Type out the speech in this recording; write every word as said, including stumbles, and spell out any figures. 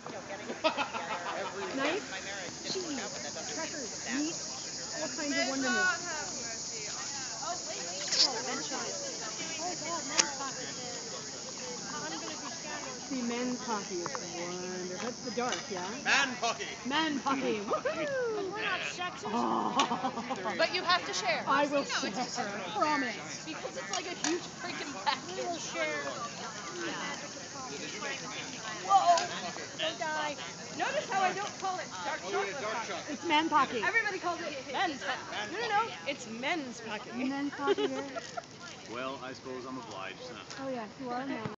Knife, cheese, crackers, meat, all kinds of wonder meat. See, men's hockey is wonderful. That's the dark, yeah? Man hockey. Men hockey. Woohoo! We're not sexist. Oh. But you have to share. I will You know, share. it's just, Promise. because it's like a huge freaking package. We will share. Whoa! Don't die. Notice how I don't call it dark chocolate hockey. It's men's hockey. Everybody calls it men's hockey. No, no, no. It's men's hockey. Men's hockey here. Well, I suppose I'm obliged. Huh? Oh yes, you are now.